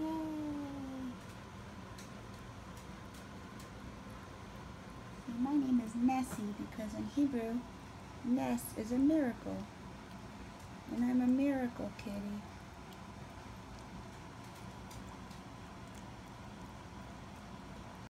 Yay! See, my name is Nessie because in Hebrew, Ness is a miracle. And I'm a miracle kitty.